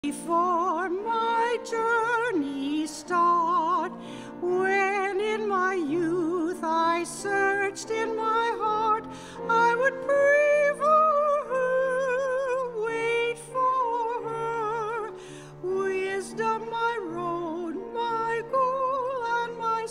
Before my journey start, when in my youth I searched in my heart, I would pray for her, wait for her, wisdom my road, my goal, and my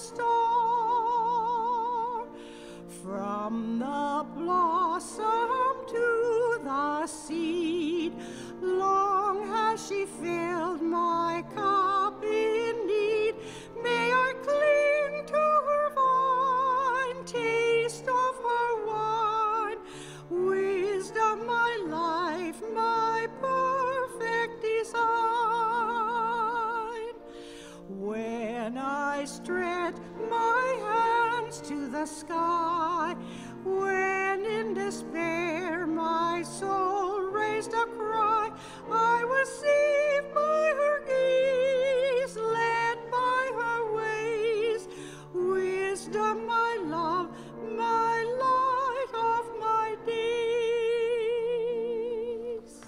star. From the blossom to the seed, long has she filled my cup in need. May I cling to her vine, taste of her wine, wisdom my life, my perfect design. When I stretch my hands to the sky, when in despair my soul raised a cry, I was saved by her gaze, led by her ways, wisdom my love, my light of my days.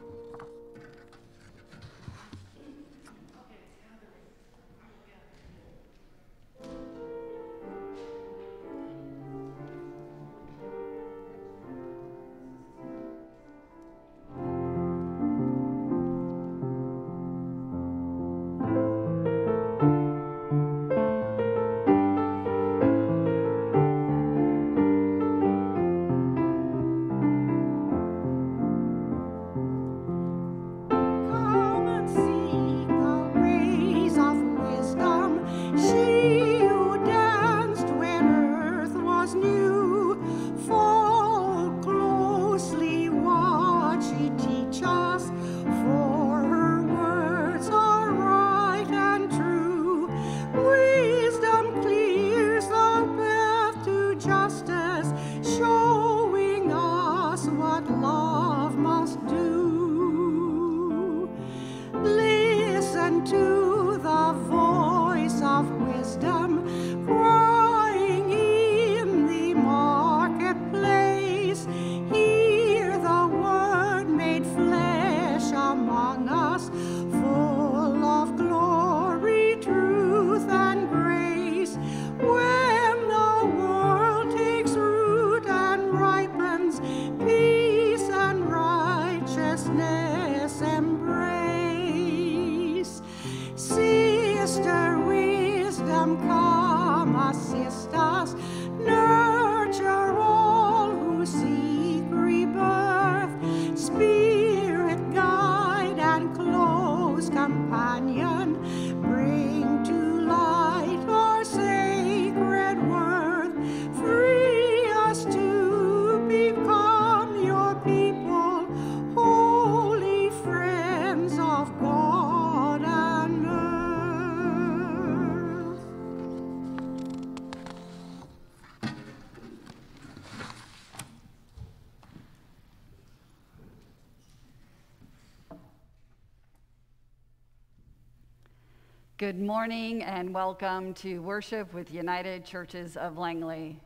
Good morning and welcome to worship with United Churches of Langley.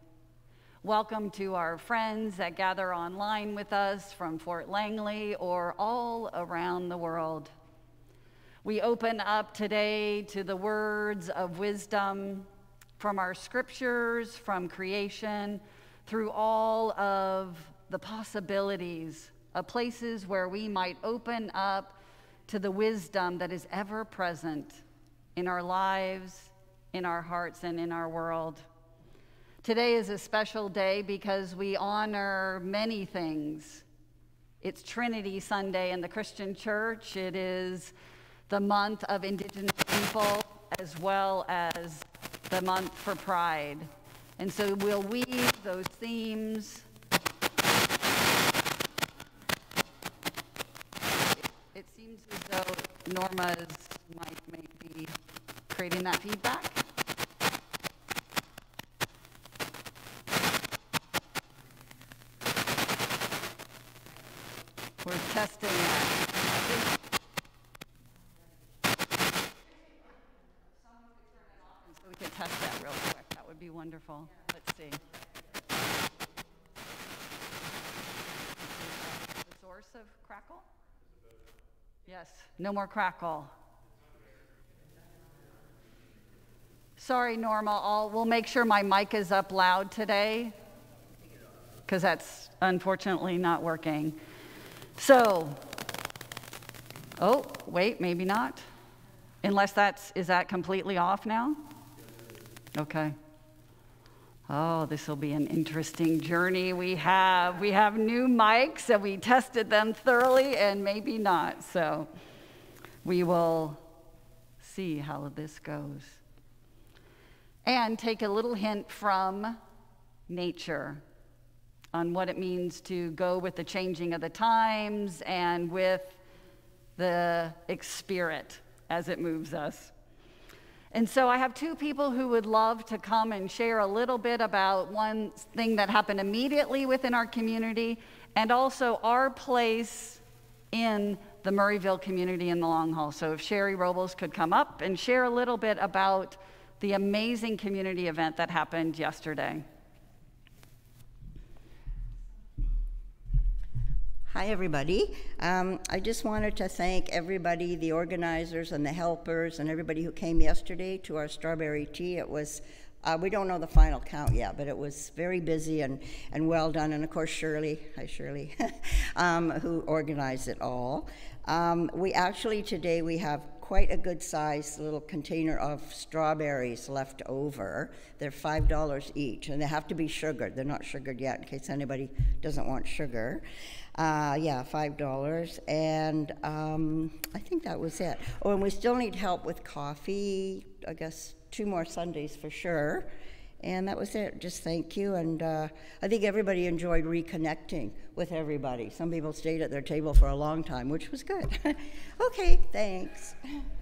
Welcome to our friends that gather online with us from Fort Langley or all around the world. We open up today to the words of wisdom from our scriptures, from creation, through all of the possibilities of places where we might open up to the wisdom that is ever present in our lives, in our hearts, and in our world. Today is a special day because we honor many things. It's Trinity Sunday in the Christian Church. It is the month of Indigenous people as well as the month for Pride. And so we'll weave those themes. It seems as though Norma's mic may be creating that feedback. We're testing that. Someone could turn it off and so we could test that real quick. That would be wonderful. Let's see. The source of crackle? Yes, no more crackle. Sorry, Norma, we'll make sure my mic is up loud today, because that's unfortunately not working. So, oh, wait, maybe not. Unless is that completely off now? Okay. Oh, this will be an interesting journey we have. We have new mics, and we tested them thoroughly, and maybe not. So we will see how this goes. And take a little hint from nature on what it means to go with the changing of the times and with the spirit as it moves us. And so I have two people who would love to come and share a little bit about one thing that happened immediately within our community and also our place in the Murrayville community in the long haul. So if Sherry Robles could come up and share a little bit about the amazing community event that happened yesterday. Hi, everybody. I just wanted to thank everybody, the organizers and the helpers and everybody who came yesterday to our strawberry tea. It was, we don't know the final count yet, but it was very busy and well done. And of course, Shirley, hi Shirley, who organized it all. Today we have quite a good sized little container of strawberries left over. They're $5 each, and they have to be sugared. They're not sugared yet, in case anybody doesn't want sugar. Yeah, $5, and I think that was it. Oh, and we still need help with coffee, I guess 2 more Sundays for sure. And that was it. Just thank you. And I think everybody enjoyed reconnecting with everybody. Some people stayed at their table for a long time, which was good. Okay, thanks.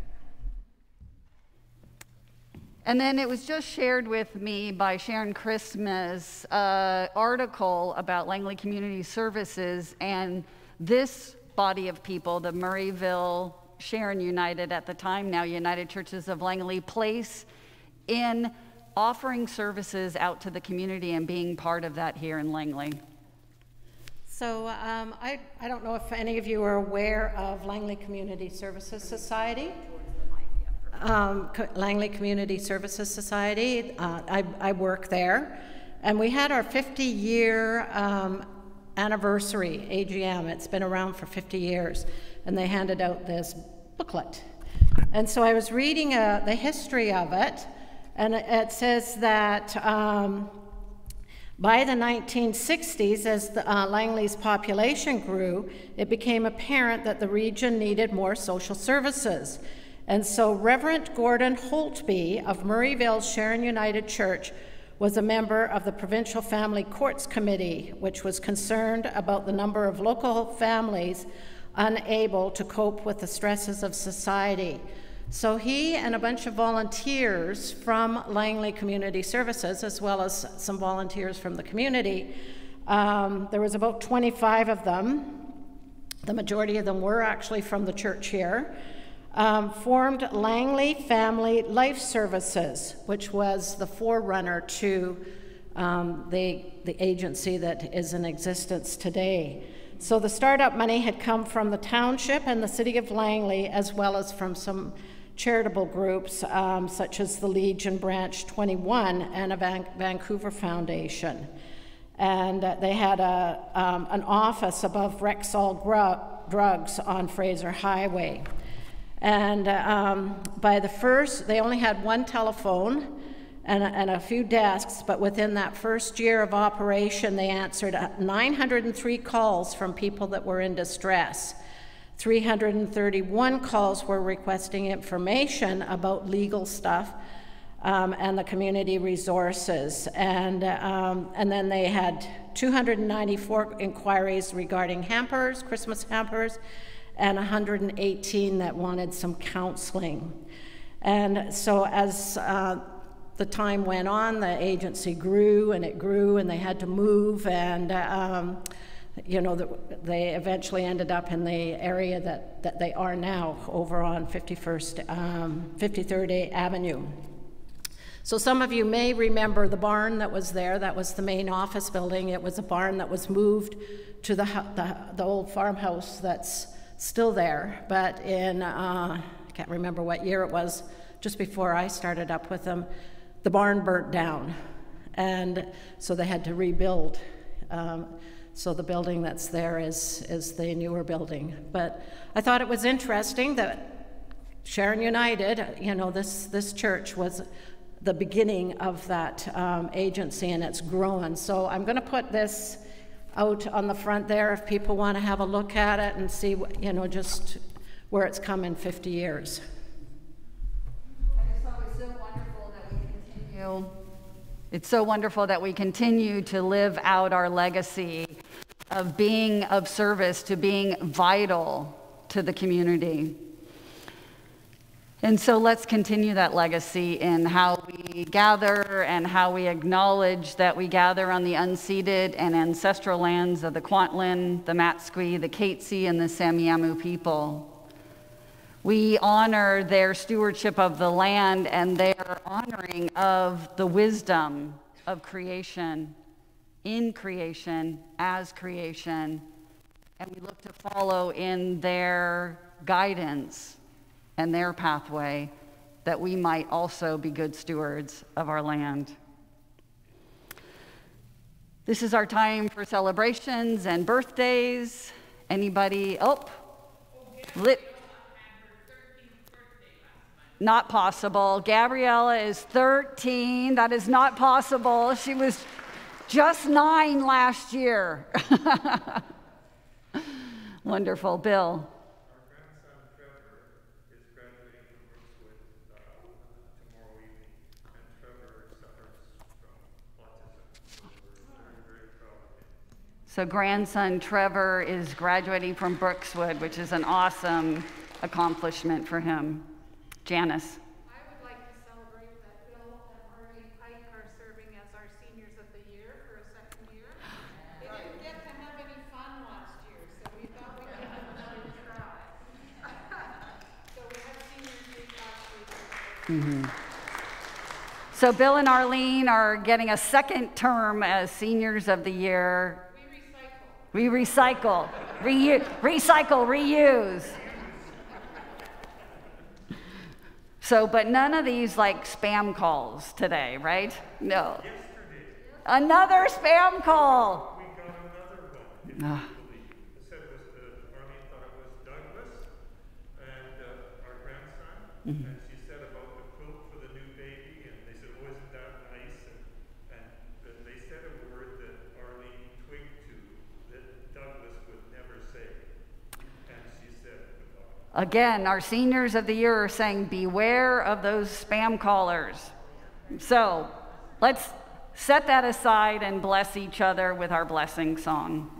And then it was just shared with me by Sharon Christmas article about Langley Community Services and this body of people, the Murrayville Sharon United at the time, now United Churches of Langley, place in offering services out to the community and being part of that here in Langley. So I don't know if any of you are aware of Langley Community Services Society. Langley Community Services Society. I work there, and we had our 50-year anniversary AGM. It's been around for 50 years, and they handed out this booklet. And so I was reading the history of it, and it says that by the 1960s, as Langley's population grew, it became apparent that the region needed more social services. And so Reverend Gordon Holtby of Murrayville's Sharon United Church was a member of the Provincial Family Courts Committee, which was concerned about the number of local families unable to cope with the stresses of society. So he and a bunch of volunteers from Langley Community Services, as well as some volunteers from the community, there was about 25 of them. The majority of them were actually from the church here. Formed Langley Family Life Services, which was the forerunner to the agency that is in existence today. So the startup money had come from the township and the city of Langley, as well as from some charitable groups such as the Legion Branch 21 and a Vancouver Foundation. And they had an office above Rexall Drugs on Fraser Highway. And by the first, they only had one telephone and a few desks, but within that first year of operation, they answered 903 calls from people that were in distress. 331 calls were requesting information about legal stuff and the community resources. And then they had 294 inquiries regarding hampers, Christmas hampers, and 118 that wanted some counseling. And so as the time went on, the agency grew, and they had to move, and you know, they eventually ended up in the area that they are now, over on 53rd Avenue. So some of you may remember the barn that was there. That was the main office building. It was a barn that was moved to the old farmhouse that's still there, but in, I can't remember what year it was, just before I started up with them, the barn burnt down, and so they had to rebuild. So the building that's there is the newer building. But I thought it was interesting that Sharon United, this church was the beginning of that agency, and it's grown. So I'm going to put this out on the front there if people want to have a look at it and see, just where it's come in 50 years. It's so wonderful that we continue to live out our legacy of being of service, to being vital to the community. And so let's continue that legacy in how we gather and how we acknowledge that we gather on the unceded and ancestral lands of the Kwantlen, the Matsqui, the Katzie, and the Samiamu people. We honor their stewardship of the land and their honoring of the wisdom of creation, in creation, as creation, and we look to follow in their guidance and their pathway, that we might also be good stewards of our land. This is our time for celebrations and birthdays. Anybody? Not possible. Gabriella is 13. That is not possible. She was just 9 last year. Wonderful. Bill. So grandson Trevor is graduating from Brookswood, which is an awesome accomplishment for him. Janice. I would like to celebrate that Bill and Irene Pike are serving as our seniors of the year for a second year. They didn't get to have any fun last year, so we thought we could have another try. So we have seniors week last week. So Bill and Arlene are getting a second term as seniors of the year. We recycle, reuse. So, but none of these like spam calls today, right? No. Yesterday. Another spam call. We got another one. It said Arlene thought it was Douglas and our grandson, and she said about the quilt for the new baby, and they said, oh, isn't that nice? And they said a word that Arlene twigged to that Douglas would never say, and she said goodbye. Again, our seniors of the year are saying, beware of those spam callers. So let's set that aside and bless each other with our blessing song.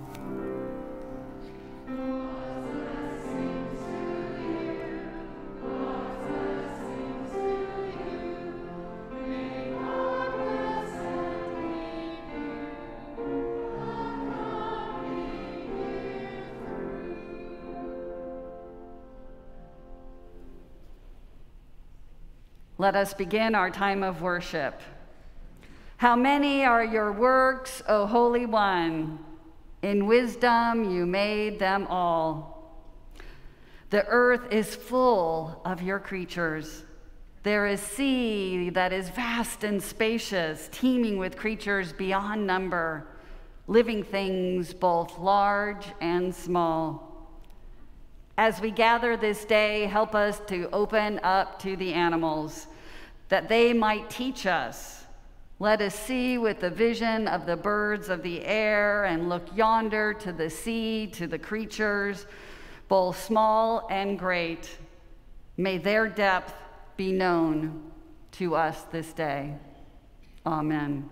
Let us begin our time of worship. How many are your works, O Holy One? In wisdom you made them all. The earth is full of your creatures. There is sea that is vast and spacious, teeming with creatures beyond number, living things both large and small. As we gather this day, help us to open up to the animals, that they might teach us. Let us see with the vision of the birds of the air and look yonder to the sea, to the creatures, both small and great. May their depth be known to us this day. Amen.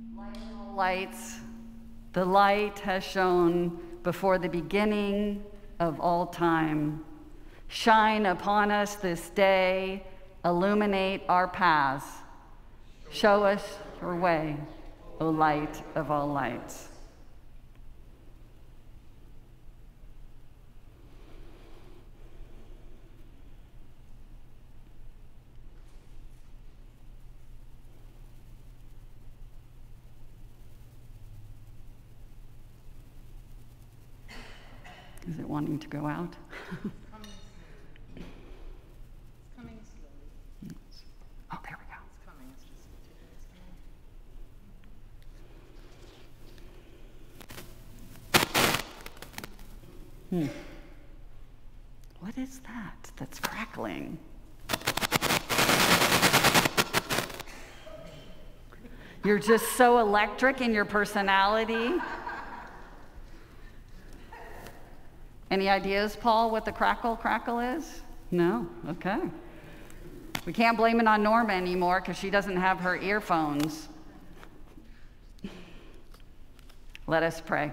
Lights, the light has shone before the beginning of all time. Shine upon us this day, illuminate our paths. Show us your way, O light of all lights. Is it wanting to go out? Coming slowly. Oh, there we go. It's coming. It's just taking its time. What is that that's crackling? You're just so electric in your personality. Any ideas, Paul, what the crackle is? No? Okay. We can't blame it on Norma anymore because she doesn't have her earphones. Let us pray.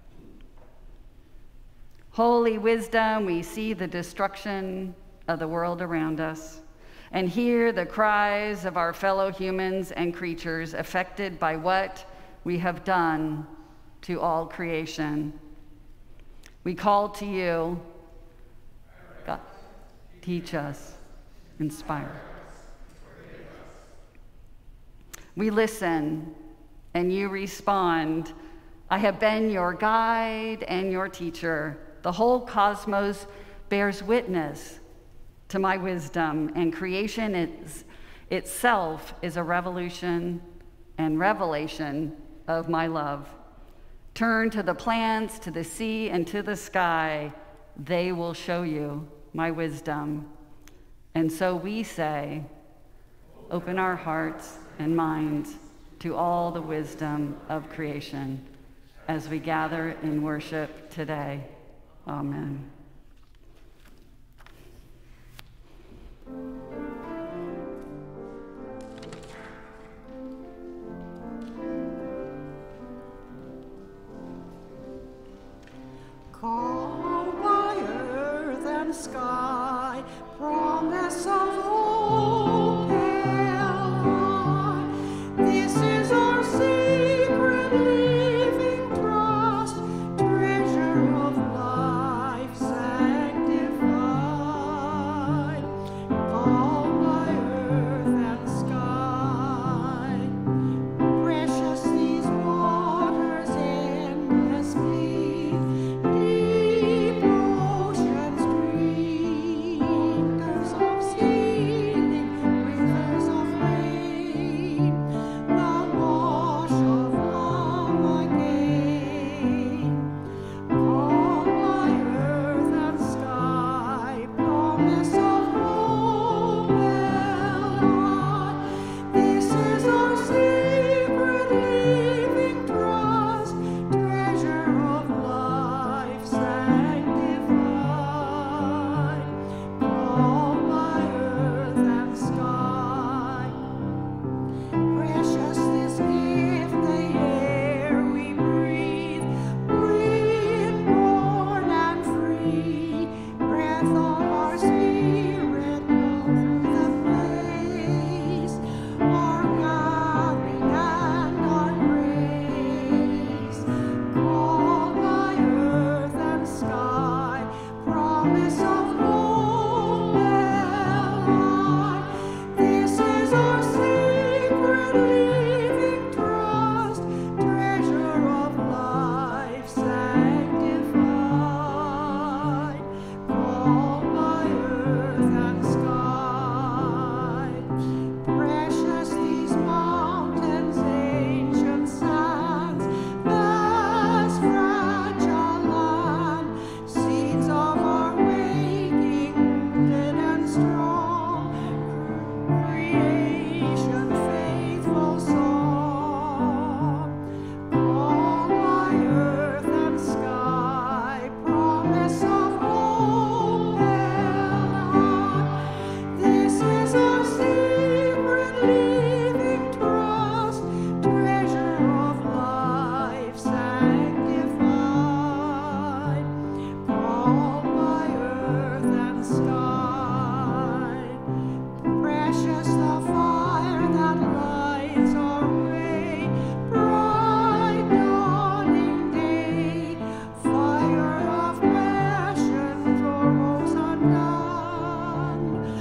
Holy wisdom, we see the destruction of the world around us and hear the cries of our fellow humans and creatures affected by what we have done to all creation. We call to you, God, teach us, inspire. We listen, and you respond. I have been your guide and your teacher. The whole cosmos bears witness to my wisdom, and creation itself is a revolution and revelation of my love. Turn to the plants, to the sea, and to the sky. They will show you my wisdom. And so we say, open our hearts and minds to all the wisdom of creation as we gather in worship today. Amen. Called by earth and sky, promise of hope held high. This is our secret living trust, treasure of life's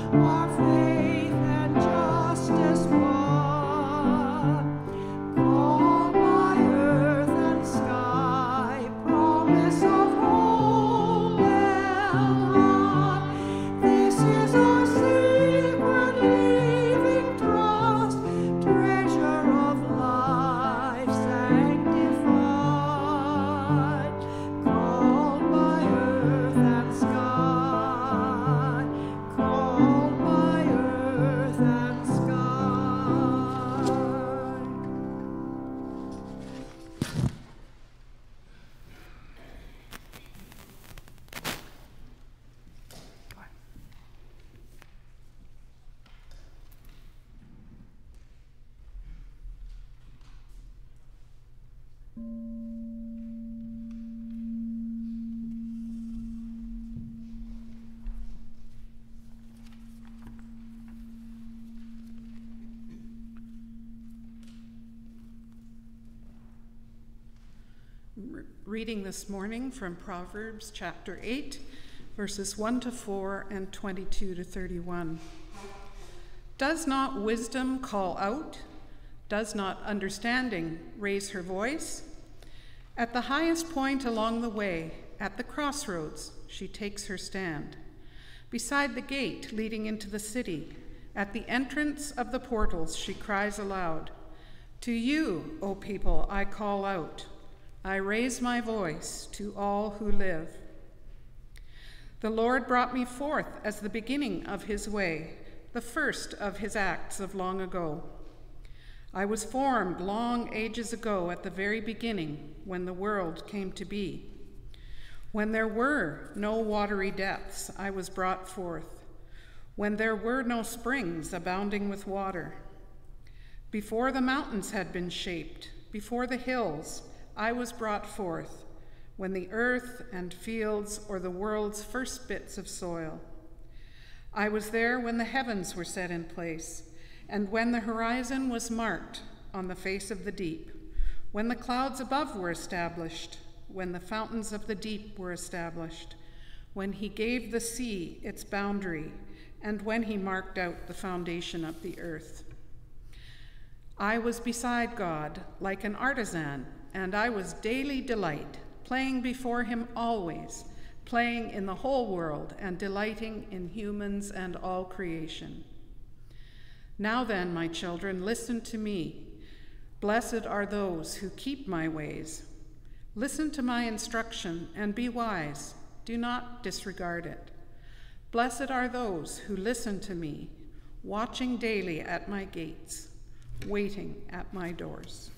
our faith and justice won. Called by earth and sky, promise of hope held high. This is our secret living trust, treasure of life sanctified. Called by earth and sky, called by earth and sky. Reading this morning from Proverbs chapter 8, verses 1 to 4 and 22 to 31. Does not wisdom call out? Does not understanding raise her voice? At the highest point along the way, at the crossroads, she takes her stand. Beside the gate leading into the city, at the entrance of the portals, she cries aloud, "To you, O people, I call out. I raise my voice to all who live. The Lord brought me forth as the beginning of his way, the first of his acts of long ago. I was formed long ages ago at the very beginning, when the world came to be. When there were no watery depths, I was brought forth. When there were no springs abounding with water. Before the mountains had been shaped, before the hills, I was brought forth, when the earth and fields or the world's first bits of soil. I was there when the heavens were set in place, and when the horizon was marked on the face of the deep, when the clouds above were established, when the fountains of the deep were established, when he gave the sea its boundary, and when he marked out the foundation of the earth. I was beside God like an artisan, and I was daily delight, playing before him always, playing in the whole world and delighting in humans and all creation. Now then, my children, listen to me. Blessed are those who keep my ways. Listen to my instruction and be wise. Do not disregard it. Blessed are those who listen to me, watching daily at my gates, waiting at my doors.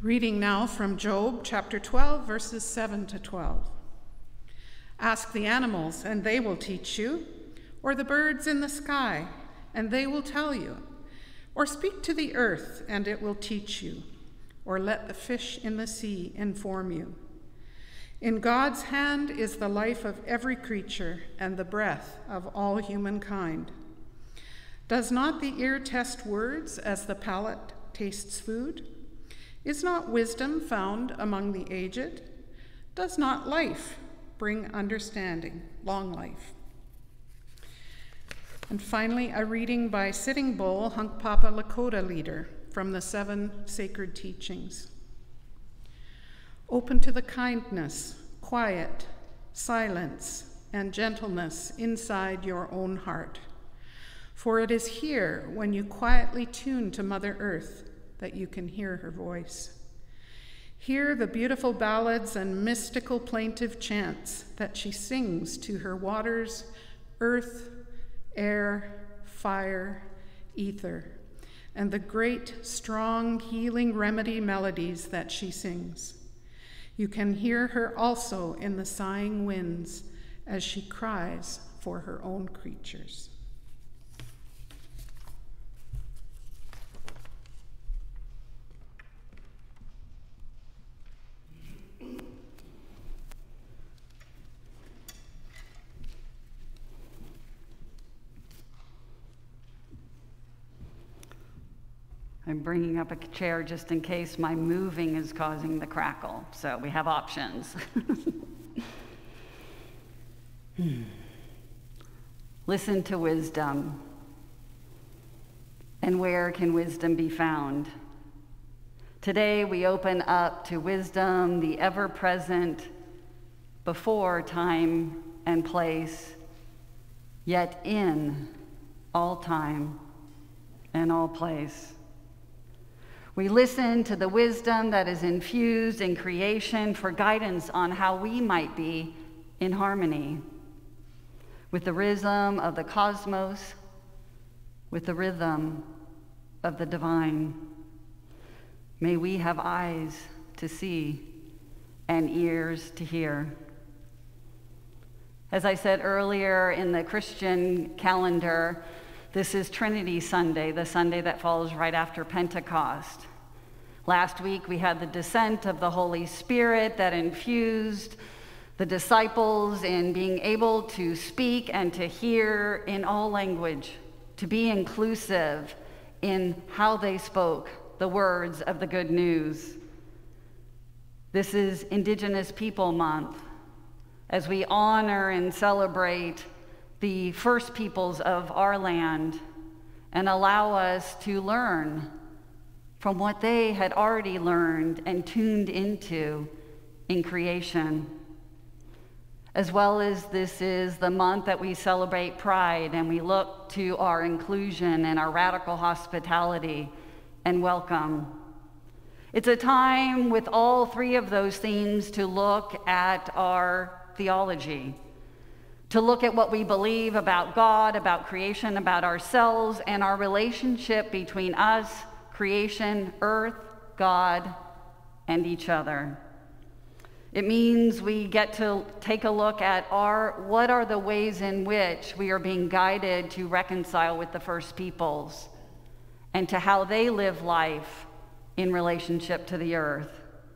Reading now from Job chapter 12, verses 7 to 12. Ask the animals, and they will teach you, or the birds in the sky, and they will tell you. Or speak to the earth, and it will teach you, or let the fish in the sea inform you. In God's hand is the life of every creature and the breath of all humankind. Does not the ear test words as the palate tastes food? Is not wisdom found among the aged? Does not life bring understanding, long life? And finally, a reading by Sitting Bull, Hunkpapa Lakota leader, from the 7 Sacred Teachings. Open to the kindness, quiet, silence, and gentleness inside your own heart. For it is here, when you quietly tune to Mother Earth, that you can hear her voice. Hear the beautiful ballads and mystical plaintive chants that she sings to her waters, earth, air, fire, ether, and the great, strong, healing remedy melodies that she sings. You can hear her also in the sighing winds as she cries for her own creatures. I'm bringing up a chair just in case my moving is causing the crackle, so we have options. Listen to wisdom. And where can wisdom be found? Today we open up to wisdom, the ever-present, before time and place, yet in all time and all place. We listen to the wisdom that is infused in creation for guidance on how we might be in harmony with the rhythm of the cosmos, with the rhythm of the divine. May we have eyes to see and ears to hear. As I said earlier, in the Christian calendar, this is Trinity Sunday, the Sunday that falls right after Pentecost. Last week we had the descent of the Holy Spirit that infused the disciples in being able to speak and to hear in all language, to be inclusive in how they spoke the words of the good news. This is Indigenous People Month, as we honor and celebrate the first peoples of our land and allow us to learn from what they had already learned and tuned into in creation. As well as this is the month that we celebrate Pride and we look to our inclusion and our radical hospitality and welcome. It's a time with all 3 of those themes to look at our theology, to look at what we believe about God, about creation, about ourselves, and our relationship between us, creation, earth, God, and each other. It means we get to take a look at what are the ways in which we are being guided to reconcile with the first peoples and to how they live life in relationship to the earth.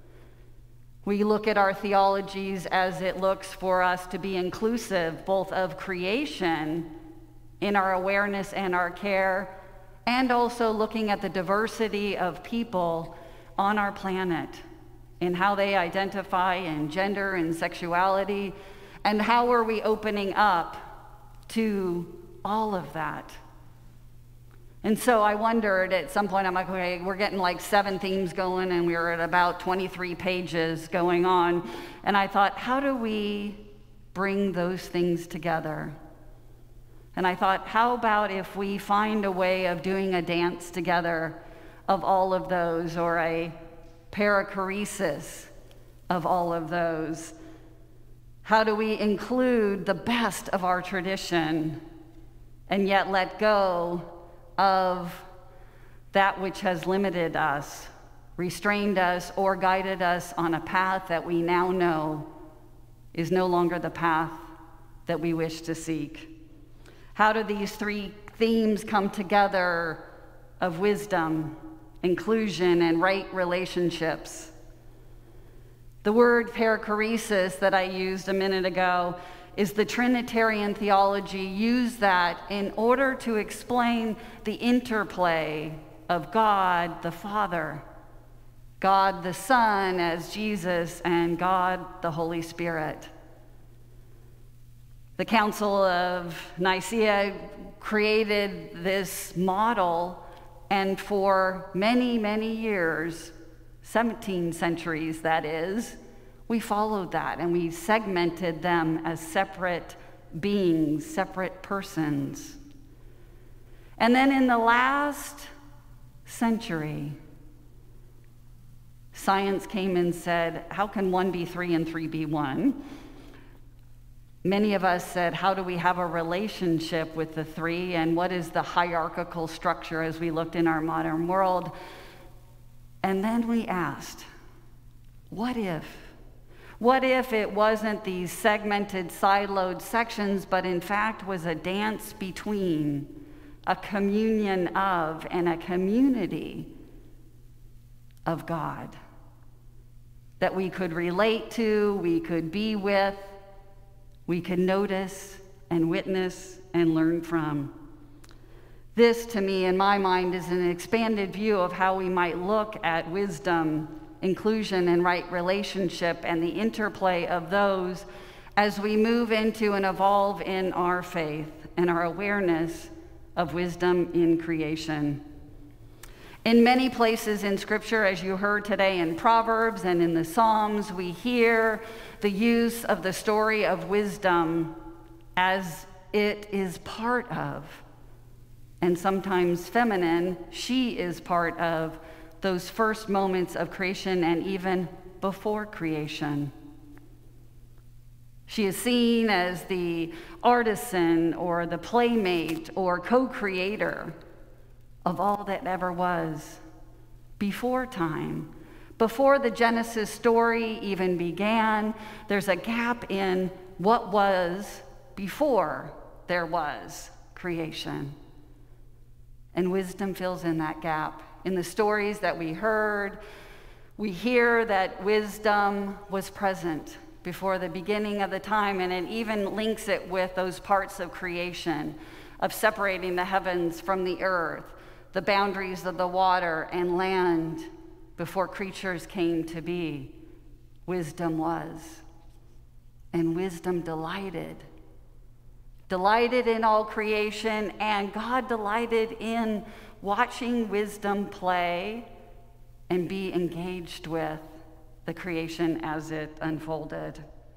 We look at our theologies as it looks for us to be inclusive, both of creation in our awareness and our care, and also looking at the diversity of people on our planet in how they identify in gender and sexuality, and how are we opening up to all of that. And so I wondered at some point, I'm like, okay, we're getting like 7 themes going and we're at about 23 pages going on. And I thought, how do we bring those things together? And I thought, how about if we find a way of doing a dance together of all of those, or a perichoresis of all of those? How do we include the best of our tradition and yet let go of that which has limited us restrained us, or guided us on a path that we now know is no longer the path that we wish to seek. How do these three themes come together of wisdom, inclusion, and right relationships? The word perichoresis that I used a minute ago is the Trinitarian theology used that in order to explain the interplay of God the Father, God the Son as Jesus, and God the Holy Spirit. The Council of Nicaea created this model, and for many, many years, 17 centuries that is, we followed that and we segmented them as separate beings, separate persons. And then in the last century, science came and said, how can one be three and three be one? Many of us said, how do we have a relationship with the three, and what is the hierarchical structure as we looked in our modern world? And then we asked, what if? What if it wasn't these segmented, siloed sections, but in fact was a dance between, a communion of, and a community of God that we could relate to, we could be with, we could notice and witness and learn from. This, to me, in my mind, is an expanded view of how we might look at wisdom, inclusion, and right relationship, and the interplay of those as we move into and evolve in our faith and our awareness of wisdom in creation. In many places in Scripture, as you heard today in Proverbs and in the Psalms, we hear the use of the story of wisdom as it is part of, and sometimes feminine, she is part of those first moments of creation and even before creation. She is seen as the artisan or the playmate or co-creator of all that ever was before time. Before the Genesis story even began, there's a gap in what was before there was creation. And wisdom fills in that gap. In the stories that we heard, we hear that wisdom was present before the beginning of the time, and it even links it with those parts of creation, of separating the heavens from the earth, the boundaries of the water and land before creatures came to be. Wisdom was. And wisdom delighted in all creation, and God delighted in watching wisdom play and be engaged with the creation as it unfolded.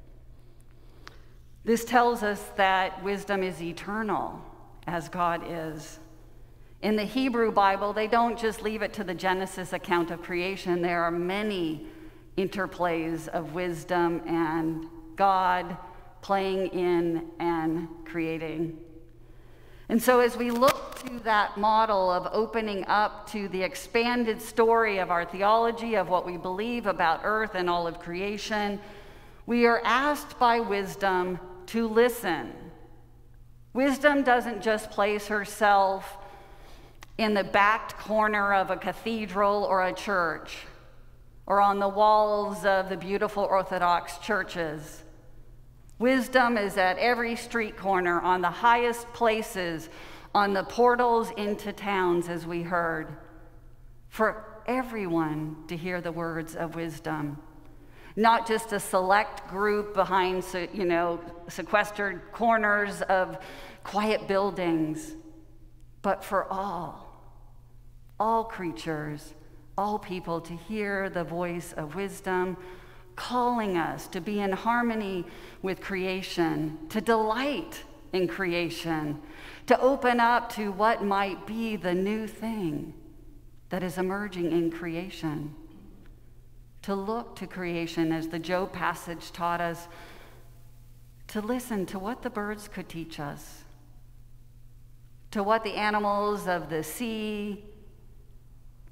This tells us that wisdom is eternal, as God is. In the Hebrew Bible, they don't just leave it to the Genesis account of creation. There are many interplays of wisdom and God playing in and creating. And so as we look to that model of opening up to the expanded story of our theology, of what we believe about earth and all of creation, we are asked by wisdom to listen. Wisdom doesn't just place herself in the back corner of a cathedral or a church, or on the walls of the beautiful Orthodox churches. Wisdom is at every street corner, on the highest places, on the portals into towns, as we heard, for everyone to hear the words of wisdom. Not just a select group behind, sequestered corners of quiet buildings, but for all creatures, all people to hear the voice of wisdom, calling us to be in harmony with creation, to delight in creation, to open up to what might be the new thing that is emerging in creation, to look to creation, as the Job passage taught us, to listen to what the birds could teach us, to what the animals of the sea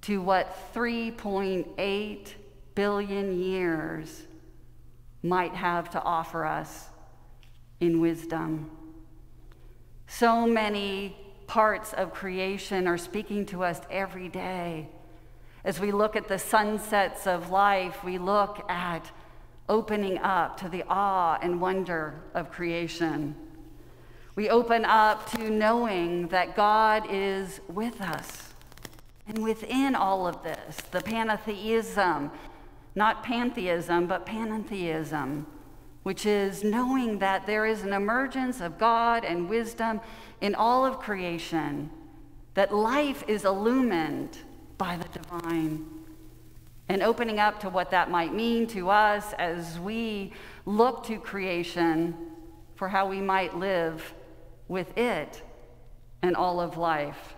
to what 3.8 billion years might have to offer us in wisdom. So many parts of creation are speaking to us every day. As we look at the sunsets of life, we look at opening up to the awe and wonder of creation. We open up to knowing that God is with us. And within all of this, the pantheism, not pantheism, but panentheism, which is knowing that there is an emergence of God and wisdom in all of creation, that life is illumined by the divine, and opening up to what that might mean to us as we look to creation for how we might live with it and all of life.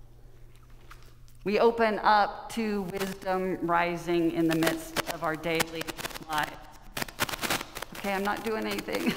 We open up to wisdom rising in the midst of our daily life. Okay, I'm not doing anything.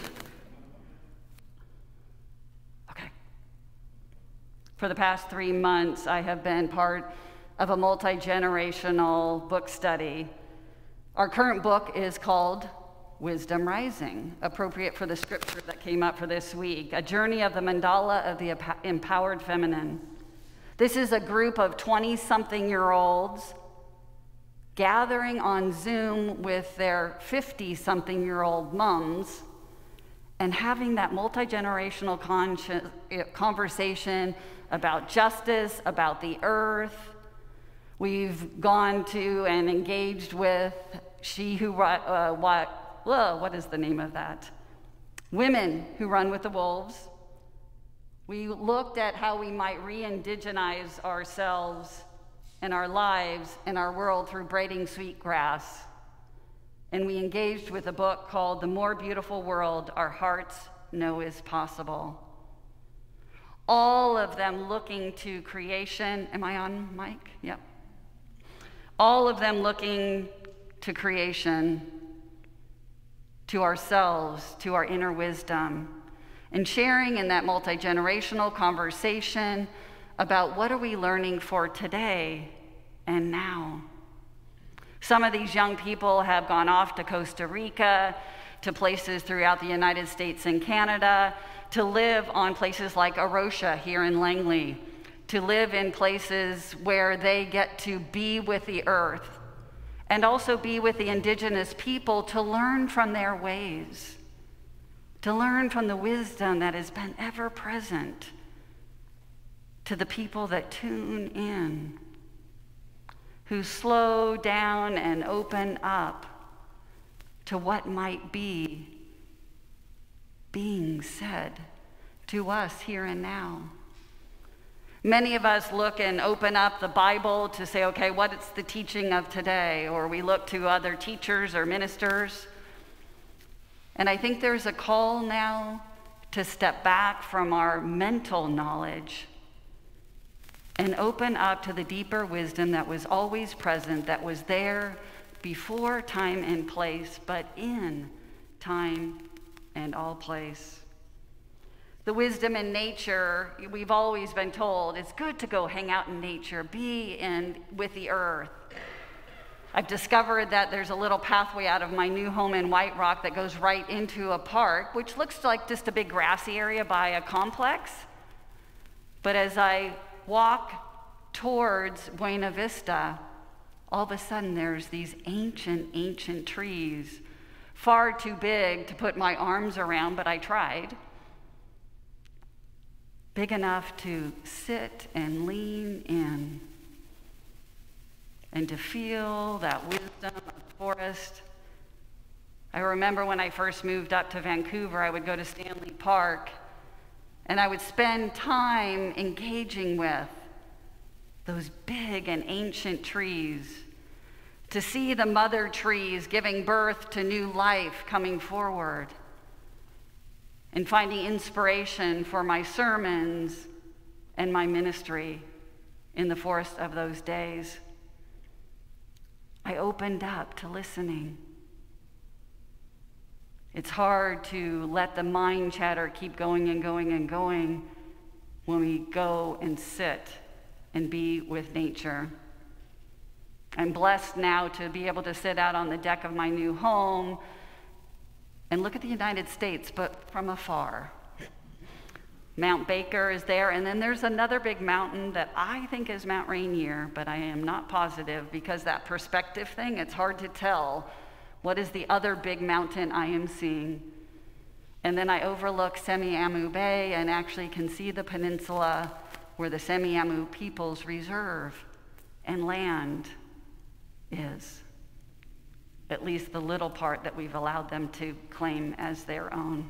Okay. For the past 3 months, I have been part of a multi-generational book study. Our current book is called Wisdom Rising, appropriate for the scripture that came up for this week, a journey of the mandala of the empowered feminine. This is a group of 20-something-year-olds gathering on Zoom with their 50-something-year-old moms and having that multi-generational conversation about justice, about the earth. We've gone to and engaged with what is the name of that? Women Who Run with the Wolves. We looked at how we might re-indigenize ourselves and our lives and our world through braiding sweetgrass. And we engaged with a book called The More Beautiful World Our Hearts Know Is Possible. All of them looking to creation. Am I on mic? Yep. All of them looking to creation, to ourselves, to our inner wisdom, and sharing in that multi-generational conversation about what are we learning for today and now. Some of these young people have gone off to Costa Rica, to places throughout the United States and Canada, to live on places like Arosha here in Langley, to live in places where they get to be with the earth and also be with the indigenous people to learn from their ways, to learn from the wisdom that has been ever present to the people that tune in, who slow down and open up to what might be being said to us here and now. Many of us look and open up the Bible to say, okay, what is the teaching of today? Or we look to other teachers or ministers. And I think there's a call now to step back from our mental knowledge and open up to the deeper wisdom that was always present, that was there before time and place, but in time and all place. The wisdom in nature, we've always been told, it's good to go hang out in nature, be with the earth. I've discovered that there's a little pathway out of my new home in White Rock that goes right into a park, which looks like just a big grassy area by a complex. But as I walk towards Buena Vista, all of a sudden there's these ancient trees, far too big to put my arms around, but I tried. Big enough to sit and lean in and to feel that wisdom of the forest. I remember when I first moved up to Vancouver, I would go to Stanley Park and I would spend time engaging with those big and ancient trees, to see the mother trees giving birth to new life coming forward, and finding inspiration for my sermons and my ministry in the forest of those days. I opened up to listening. It's hard to let the mind chatter keep going and going and going when we go and sit and be with nature. I'm blessed now to be able to sit out on the deck of my new home and look at the United States, but from afar. Mount Baker is there, and then there's another big mountain that I think is Mount Rainier, but I am not positive because that perspective thing, it's hard to tell what is the other big mountain I am seeing. And then I overlook Semiahmoo Bay and actually can see the peninsula where the Semiahmoo People's Reserve and land is, at least the little part that we've allowed them to claim as their own.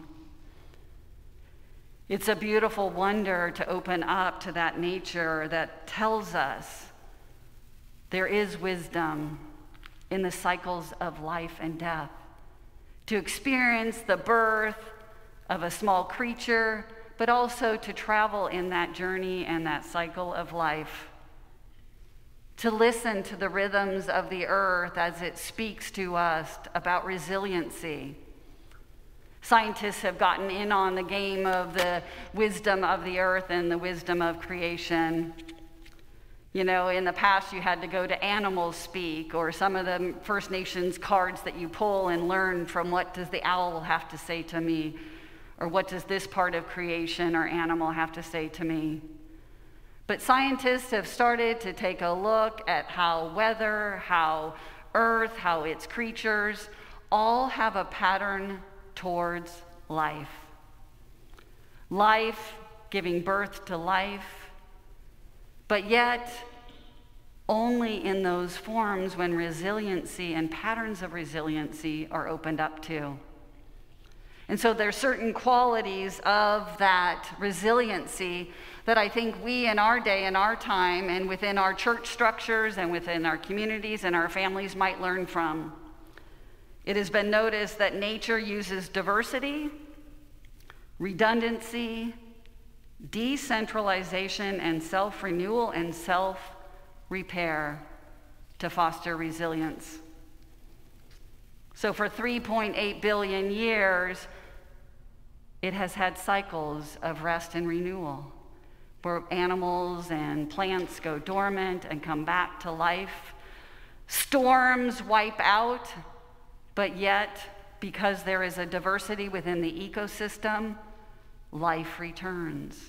It's a beautiful wonder to open up to that nature that tells us there is wisdom in the cycles of life and death, to experience the birth of a small creature, but also to travel in that journey and that cycle of life, to listen to the rhythms of the earth as it speaks to us about resiliency. Scientists have gotten in on the game of the wisdom of the earth and the wisdom of creation. You know, in the past you had to go to animals speak, or some of the First Nations cards that you pull and learn from what does the owl have to say to me, or what does this part of creation or animal have to say to me. But scientists have started to take a look at how weather, how earth, how its creatures all have a pattern towards life. Life giving birth to life, but yet only in those forms when resiliency and patterns of resiliency are opened up to. And so there's certain qualities of that resiliency that I think we in our day and our time and within our church structures and within our communities and our families might learn from. It has been noticed that nature uses diversity, redundancy, decentralization, and self-renewal and self-repair to foster resilience. So for 3.8 billion years, it has had cycles of rest and renewal, where animals and plants go dormant and come back to life. Storms wipe out, but yet, because there is a diversity within the ecosystem, life returns.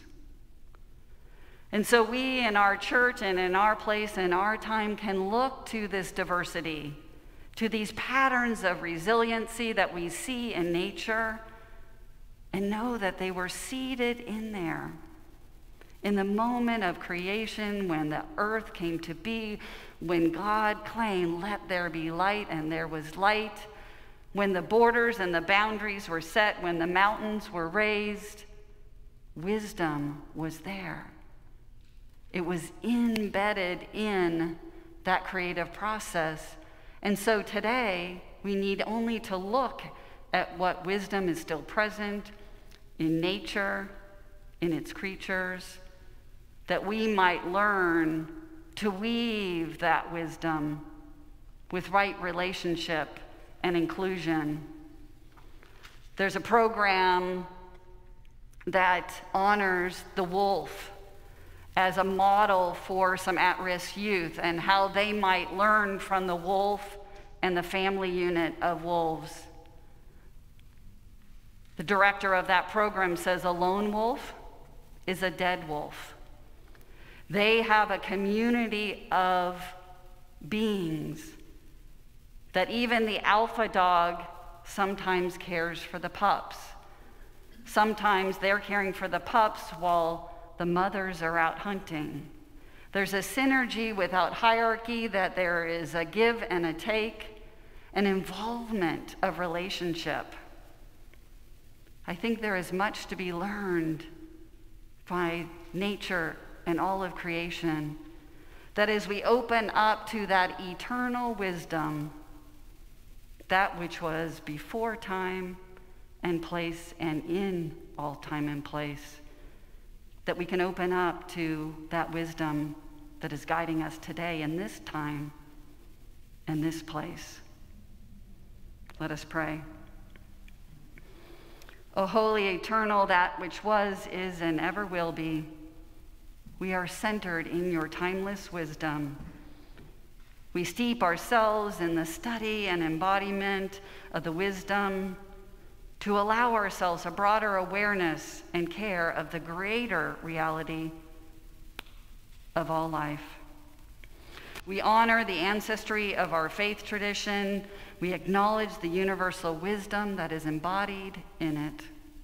And so we in our church and in our place and our time can look to this diversity, to these patterns of resiliency that we see in nature, and know that they were seeded in there. In the moment of creation, when the earth came to be, when God claimed, "Let there be light," and there was light, when the borders and the boundaries were set, when the mountains were raised, wisdom was there. It was embedded in that creative process. And so today, we need only to look at what wisdom is still present in nature, in its creatures, that we might learn to weave that wisdom with right relationship and inclusion. There's a program that honors the wolf as a model for some at-risk youth and how they might learn from the wolf and the family unit of wolves. The director of that program says a lone wolf is a dead wolf. They have a community of beings that even the alpha dog sometimes cares for the pups. Sometimes they're caring for the pups while the mothers are out hunting. There's a synergy without hierarchy, that there is a give and a take, an involvement of relationship. I think there is much to be learned by nature and all of creation, that as we open up to that eternal wisdom, that which was before time and place and in all time and place, that we can open up to that wisdom that is guiding us today in this time and this place. Let us pray. O holy, eternal, that which was, is, and ever will be, we are centered in your timeless wisdom. We steep ourselves in the study and embodiment of the wisdom to allow ourselves a broader awareness and care of the greater reality of all life. We honor the ancestry of our faith tradition. We acknowledge the universal wisdom that is embodied in it.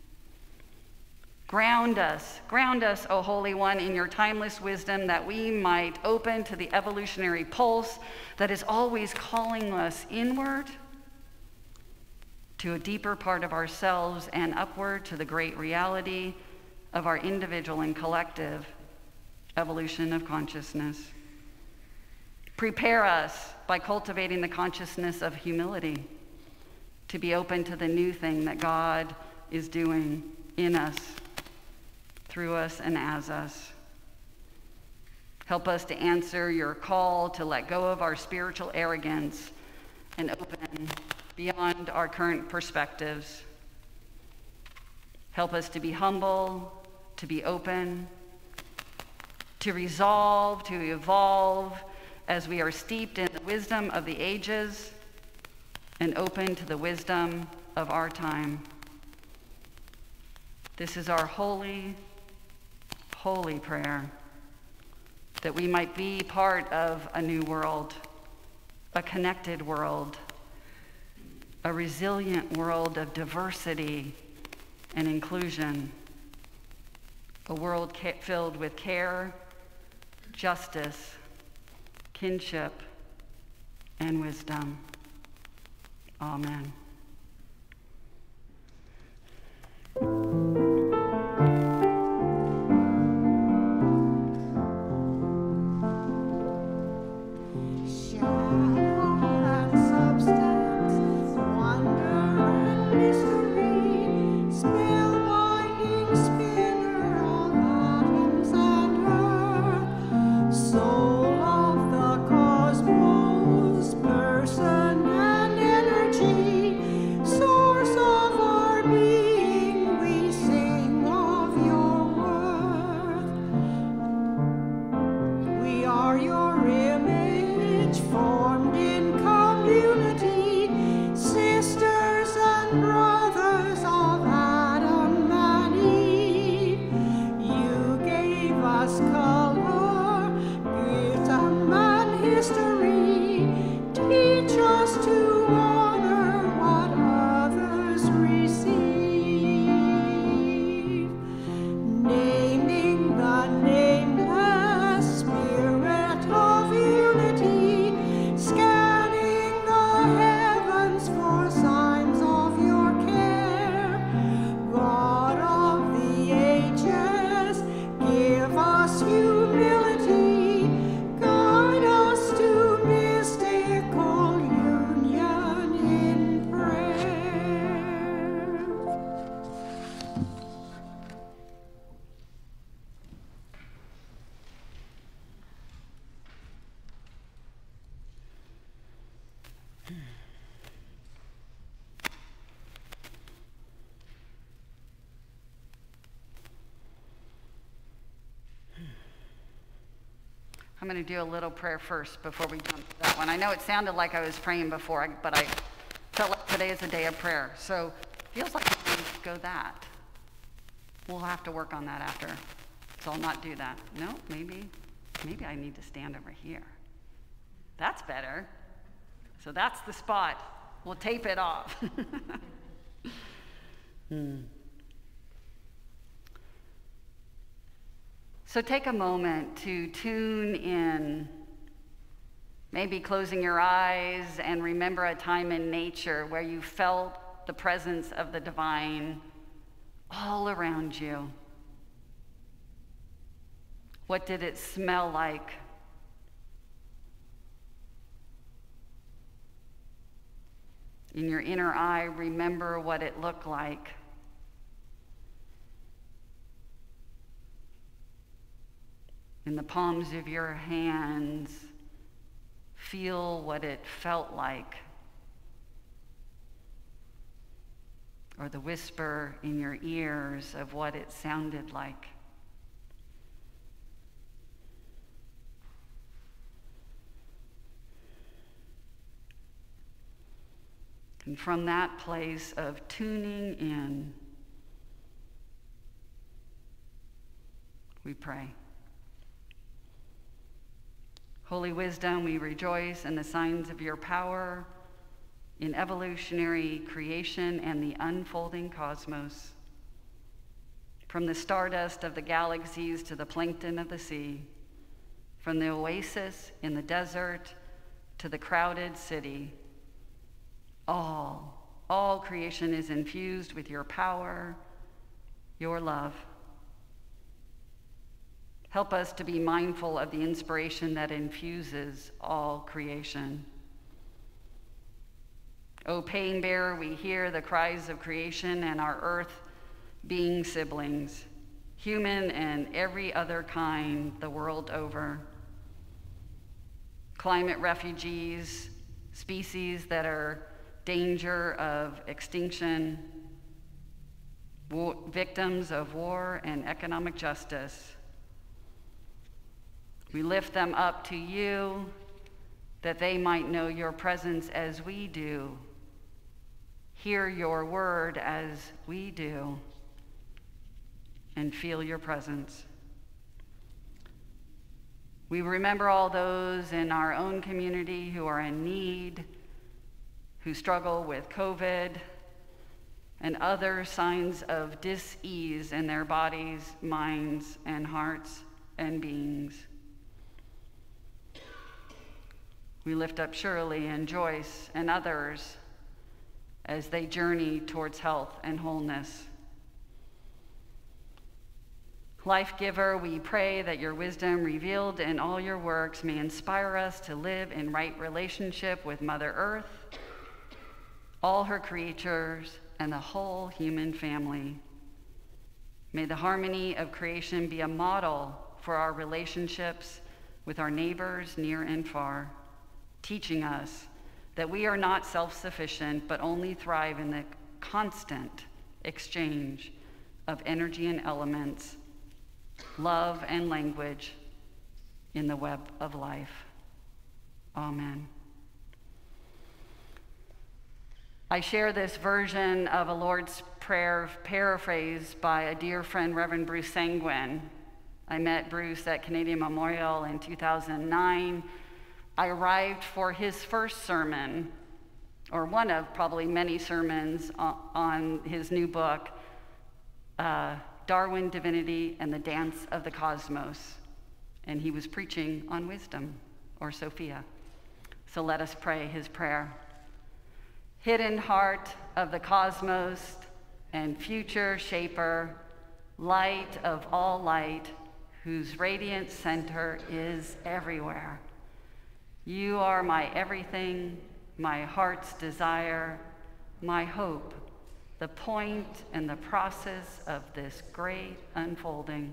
Ground us, O Holy One, in your timeless wisdom, that we might open to the evolutionary pulse that is always calling us inward to a deeper part of ourselves and upward to the great reality of our individual and collective evolution of consciousness. Prepare us by cultivating the consciousness of humility to be open to the new thing that God is doing in us, through us, and as us. Help us to answer your call to let go of our spiritual arrogance and open beyond our current perspectives. Help us to be humble, to be open, to resolve, to evolve as we are steeped in the wisdom of the ages and open to the wisdom of our time. This is our holy, holy prayer, that we might be part of a new world, a connected world, a resilient world of diversity and inclusion, a world filled with care, justice, kinship, and wisdom. Amen. I'm going to do a little prayer first before we jump to that one. I know it sounded like I was praying before, but I felt like today is a day of prayer. So it feels like we can go that. We'll have to work on that after. So I'll not do that. No, maybe I need to stand over here. That's better. So that's the spot. We'll tape it off. So take a moment to tune in, maybe closing your eyes, and remember a time in nature where you felt the presence of the divine all around you. What did it smell like? In your inner eye, remember what it looked like. In the palms of your hands, feel what it felt like. Or the whisper in your ears of what it sounded like. And from that place of tuning in, we pray. Holy Wisdom, we rejoice in the signs of your power in evolutionary creation and the unfolding cosmos. From the stardust of the galaxies to the plankton of the sea, from the oasis in the desert to the crowded city, all creation is infused with your power, your love. Help us to be mindful of the inspiration that infuses all creation. O pain bearer, we hear the cries of creation and our earth being siblings, human and every other kind the world over. Climate refugees, species that are danger of extinction, victims of war and economic justice. We lift them up to you that they might know your presence as we do, hear your word as we do, and feel your presence. We remember all those in our own community who are in need, who struggle with COVID and other signs of dis-ease in their bodies, minds, and hearts and beings. We lift up Shirley and Joyce and others as they journey towards health and wholeness. Life giver, we pray that your wisdom revealed in all your works may inspire us to live in right relationship with Mother Earth, all her creatures, and the whole human family. May the harmony of creation be a model for our relationships with our neighbors near and far, teaching us that we are not self-sufficient, but only thrive in the constant exchange of energy and elements, love and language in the web of life. Amen. I share this version of a Lord's Prayer paraphrased by a dear friend, Reverend Bruce Sanguin. I met Bruce at Canadian Memorial in 2009. I arrived for his first sermon, or one of probably many sermons on his new book, Darwin, Divinity, and the Dance of the Cosmos. And he was preaching on wisdom, or Sophia. So let us pray his prayer. Hidden heart of the cosmos and future shaper, light of all light, whose radiant center is everywhere. You are my everything, my heart's desire, my hope, the point and the process of this great unfolding.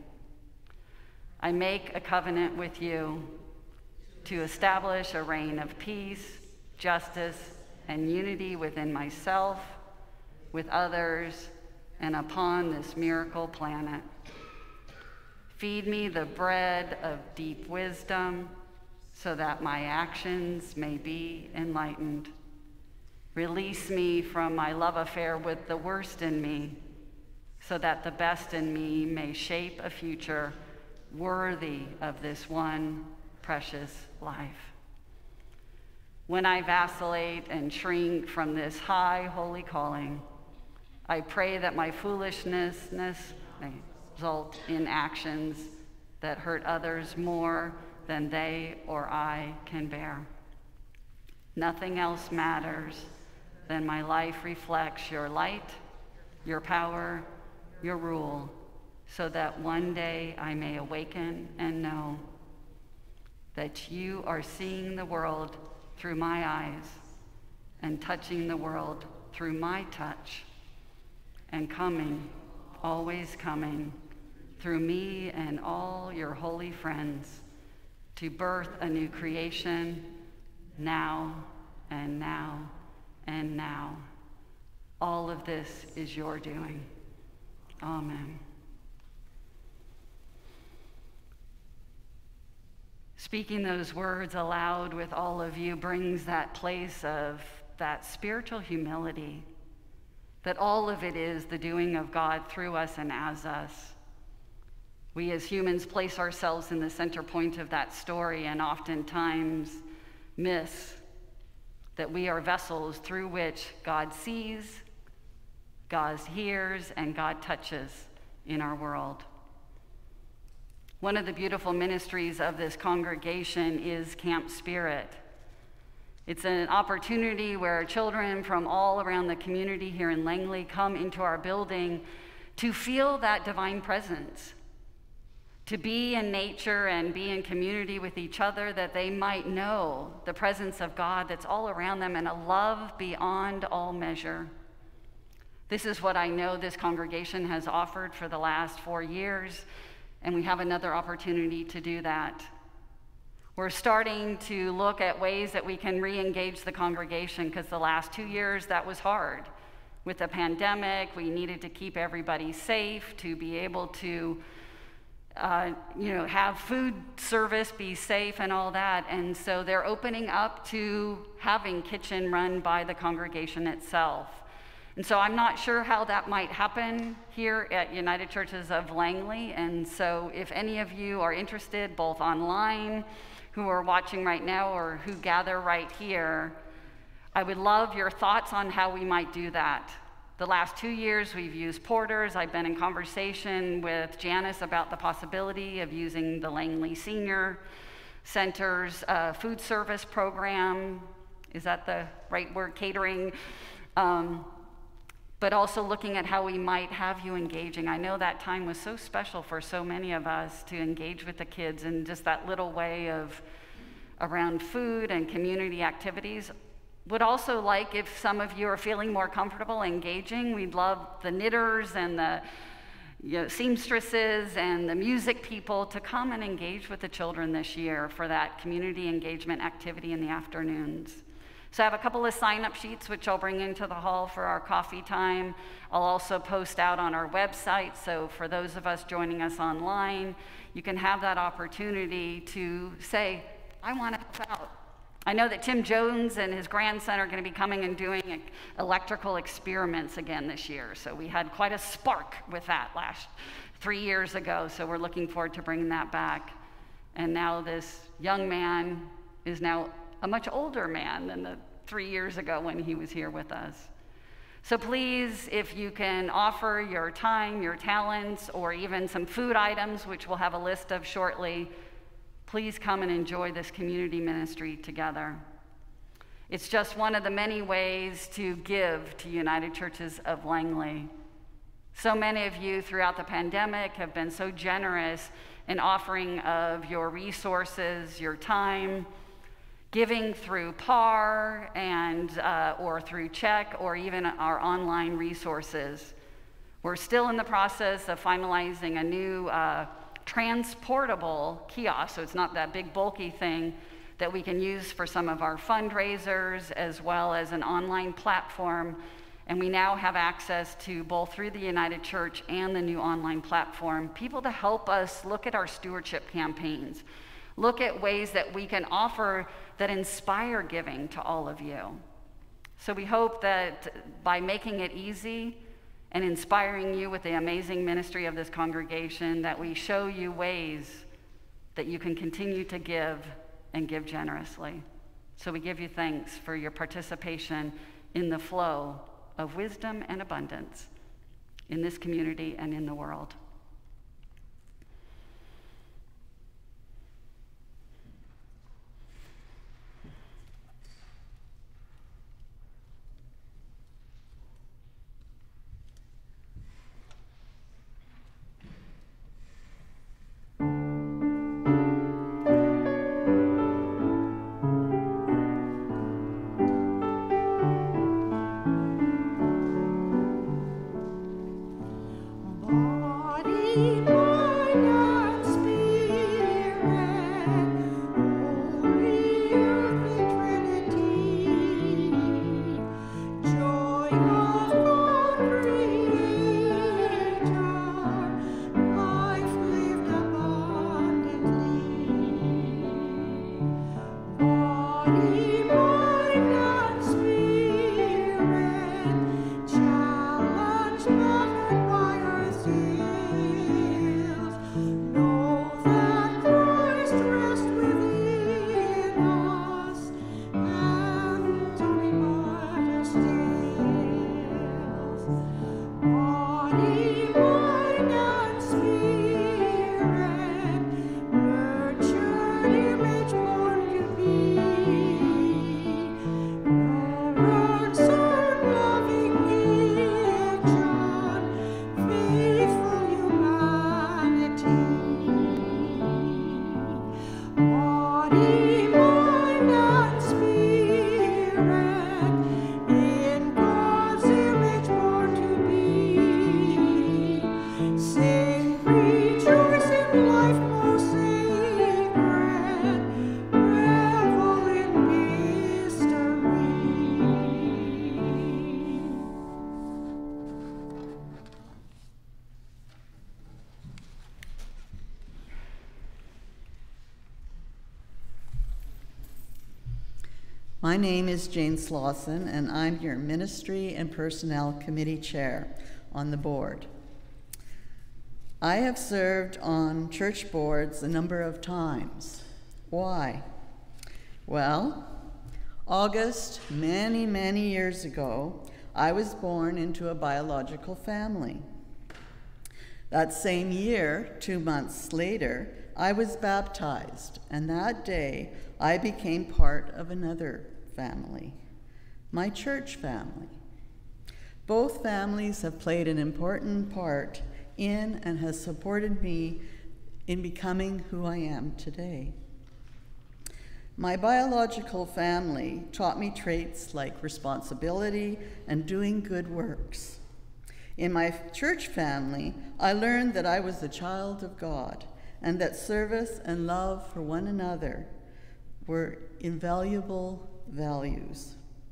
I make a covenant with you to establish a reign of peace, justice, and unity within myself, with others, and upon this miracle planet. Feed me the bread of deep wisdom so that my actions may be enlightened. Release me from my love affair with the worst in me so that the best in me may shape a future worthy of this one precious life. When I vacillate and shrink from this high holy calling, I pray that my foolishness may result in actions that hurt others more than they or I can bear. Nothing else matters than my life reflects your light, your power, your rule, so that one day I may awaken and know that you are seeing the world through my eyes and touching the world through my touch, and coming, always coming, through me and all your holy friends to birth a new creation now and now and now. All of this is your doing. Amen. Speaking those words aloud with all of you brings that place of that spiritual humility, that all of it is the doing of God through us and as us. We as humans place ourselves in the center point of that story and oftentimes miss that we are vessels through which God sees, God hears, and God touches in our world. One of the beautiful ministries of this congregation is Camp Spirit. It's an opportunity where children from all around the community here in Langley come into our building to feel that divine presence, to be in nature and be in community with each other, that they might know the presence of God that's all around them and a love beyond all measure. This is what I know this congregation has offered for the last 4 years, and we have another opportunity to do that. We're starting to look at ways that we can re-engage the congregation, because the last 2 years that was hard. With the pandemic, we needed to keep everybody safe, to be able to have food service be safe and all that. And so they're opening up to having kitchen run by the congregation itself. And so I'm not sure how that might happen here at United Churches of Langley. And so if any of you are interested, both online, who are watching right now, or who gather right here, I would love your thoughts on how we might do that. The last 2 years, we've used porters. I've been in conversation with Janice about the possibility of using the Langley Senior Center's food service program. Is that the right word? Catering. But also looking at how we might have you engaging. I know that time was so special for so many of us to engage with the kids in just that little way of around food and community activities. Would also like, if some of you are feeling more comfortable engaging, we'd love the knitters and the seamstresses and the music people to come and engage with the children this year for that community engagement activity in the afternoons. So I have a couple of sign-up sheets which I'll bring into the hall for our coffee time. I'll also post out on our website, so for those of us joining us online, you can have that opportunity to say, I want to help out. I know that Tim Jones and his grandson are going to be coming and doing electrical experiments again this year. So we had quite a spark with that 3 years ago. So we're looking forward to bringing that back. And now this young man is now a much older man than the 3 years ago when he was here with us. So please, if you can offer your time, your talents, or even some food items, which we'll have a list of shortly, please come and enjoy this community ministry together. It's just one of the many ways to give to United Churches of Langley. So many of you throughout the pandemic have been so generous in offering of your resources, your time, giving through PAR and or through check, or even our online resources. We're still in the process of finalizing a new transportable kiosk, so it's not that big bulky thing that we can use for some of our fundraisers, as well as an online platform. And we now have access to, both through the United Church and the new online platform, people to help us look at our stewardship campaigns, look at ways that we can offer that inspire giving to all of you. So we hope that by making it easy and inspiring you with the amazing ministry of this congregation, that we show you ways that you can continue to give and give generously. So we give you thanks for your participation in the flow of wisdom and abundance in this community and in the world. Body, mind, and spirit. My name is Jane Slauson, and I'm your Ministry and Personnel Committee Chair on the board. I have served on church boards a number of times. Why? Well, August, many, many years ago, I was born into a biological family. That same year, 2 months later, I was baptized, and that day I became part of another family, my church family. Both families have played an important part in and has supported me in becoming who I am today. My biological family taught me traits like responsibility and doing good works. In my church family, I learned that I was a child of God and that service and love for one another were invaluable values.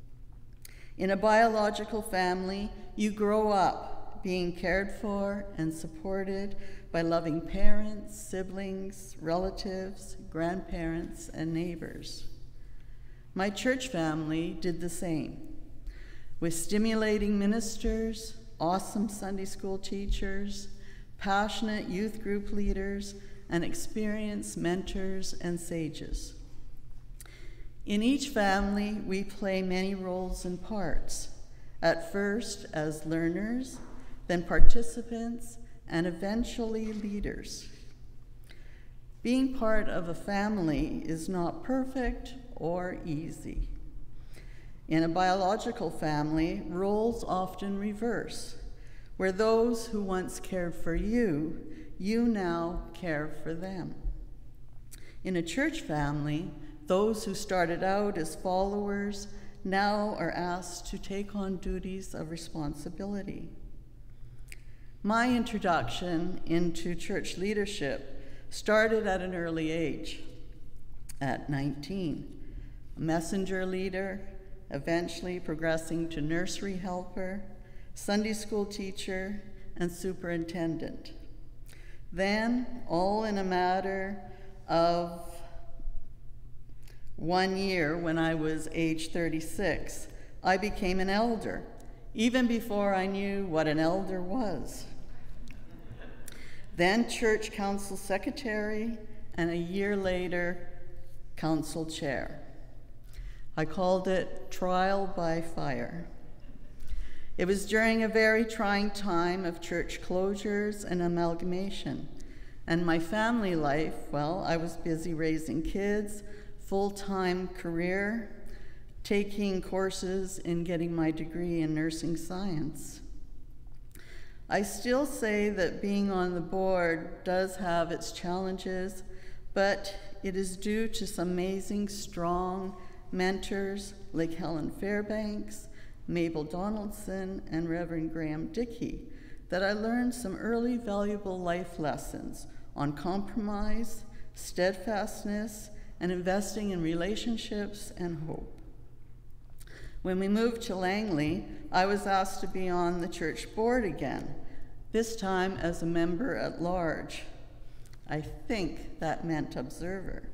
In a biological family, you grow up being cared for and supported by loving parents, siblings, relatives, grandparents, and neighbors. My church family did the same, with stimulating ministers, awesome Sunday school teachers, passionate youth group leaders, and experienced mentors and sages. In each family, we play many roles and parts, at first as learners, then participants, and eventually leaders. Being part of a family is not perfect or easy. In a biological family, roles often reverse, where those who once cared for you, you now care for them. In a church family, those who started out as followers now are asked to take on duties of responsibility. My introduction into church leadership started at an early age, at 19, a messenger leader, eventually progressing to nursery helper, Sunday school teacher, and superintendent. Then, all in a matter of 1 year, when I was age 36, I became an elder, even before I knew what an elder was. Then church council secretary, and a year later, council chair. I called it trial by fire. It was during a very trying time of church closures and amalgamation. And my family life, well, I was busy raising kids, full-time career, taking courses in getting my degree in nursing science. I still say that being on the board does have its challenges, but it is due to some amazing, strong mentors like Helen Fairbanks, Mabel Donaldson, and Reverend Graham Dickey that I learned some early valuable life lessons on compromise, steadfastness, and investing in relationships and hope. When we moved to Langley, I was asked to be on the church board again, this time as a member at large. I think that meant observer.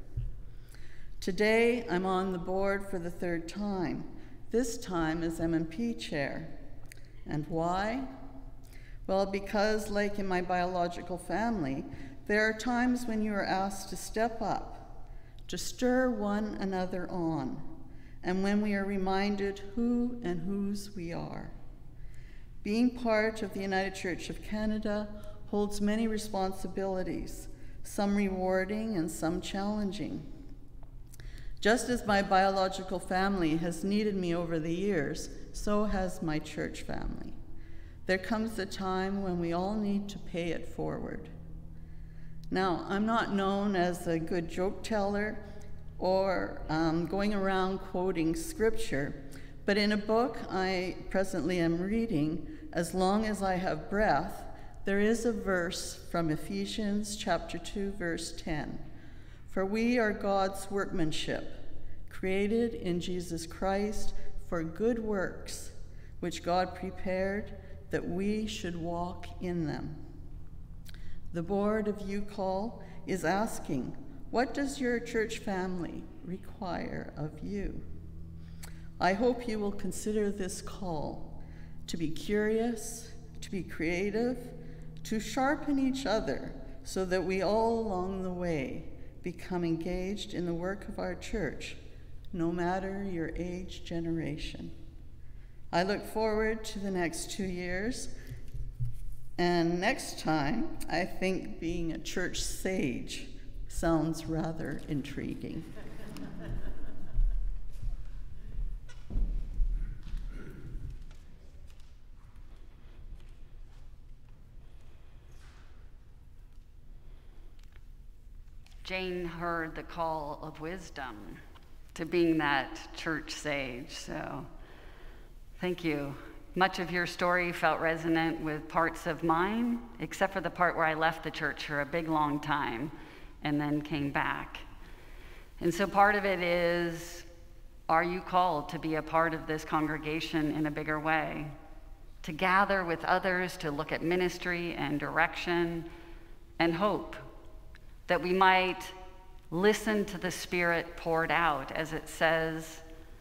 Today, I'm on the board for the third time, this time as M&P chair. And why? Well, because like in my biological family, there are times when you are asked to step up, to stir one another on, and when we are reminded who and whose we are. Being part of the United Church of Canada holds many responsibilities, some rewarding and some challenging. Just as my biological family has needed me over the years, so has my church family. There comes a time when we all need to pay it forward. Now, I'm not known as a good joke teller or going around quoting scripture, but in a book I presently am reading, As Long as I Have Breath, there is a verse from Ephesians chapter 2, verse 10. For we are God's workmanship, created in Jesus Christ for good works, which God prepared that we should walk in them. The board of UCoL is asking, what does your church family require of you? I hope you will consider this call to be curious, to be creative, to sharpen each other so that we all along the way become engaged in the work of our church, no matter your age generation. I look forward to the next 2 years, and next time, I think being a church sage sounds rather intriguing. Jane heard the call of wisdom to being that church sage, so thank you. Much of your story felt resonant with parts of mine, except for the part where I left the church for a big long time and then came back. And so part of it is, are you called to be a part of this congregation in a bigger way? To gather with others, to look at ministry and direction and hope, that we might listen to the Spirit poured out, as it says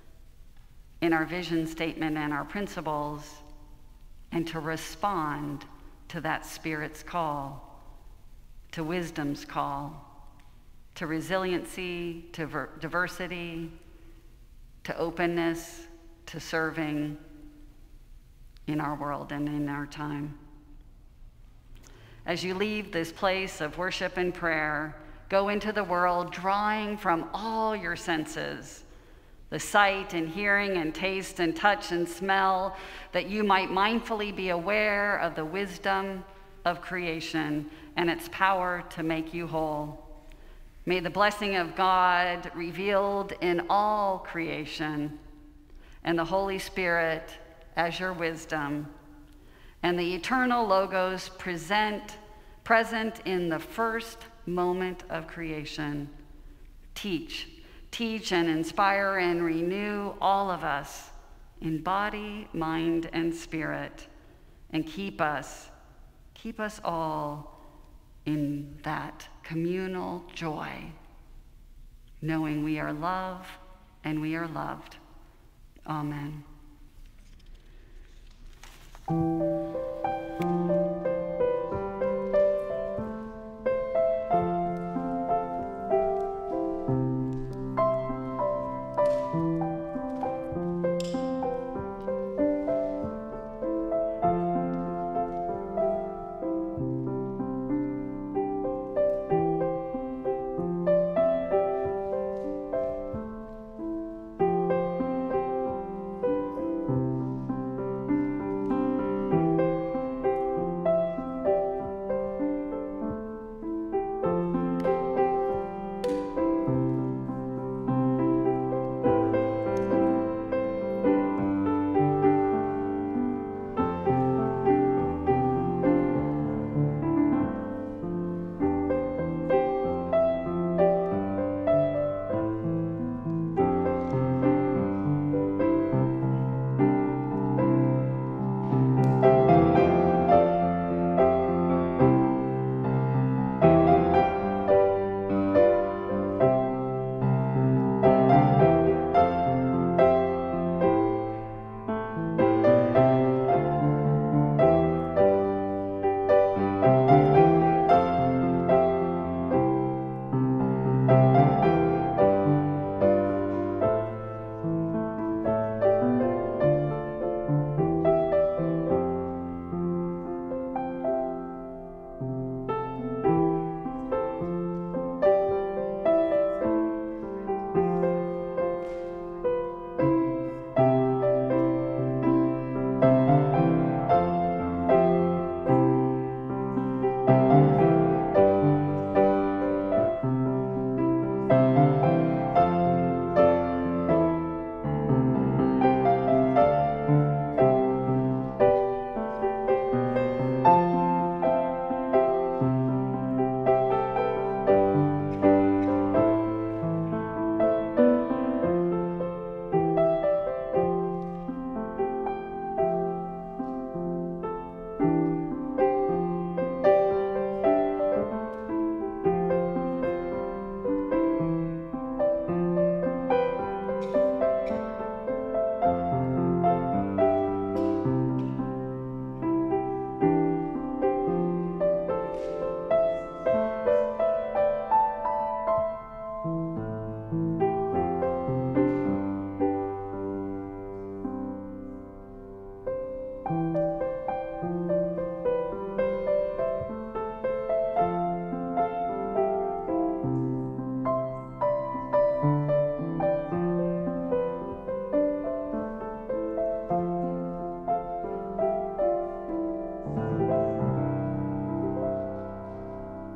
in our vision statement and our principles, and to respond to that Spirit's call, to wisdom's call, to resiliency, to diversity, to openness, to serving in our world and in our time. As you leave this place of worship and prayer, go into the world drawing from all your senses, the sight and hearing and taste and touch and smell, that you might mindfully be aware of the wisdom of creation and its power to make you whole. May the blessing of God revealed in all creation and the Holy Spirit as your wisdom and the eternal Logos present in the first moment of creation teach and inspire and renew all of us in body, mind, and spirit, and keep us all in that communal joy, knowing we are love and we are loved. Amen.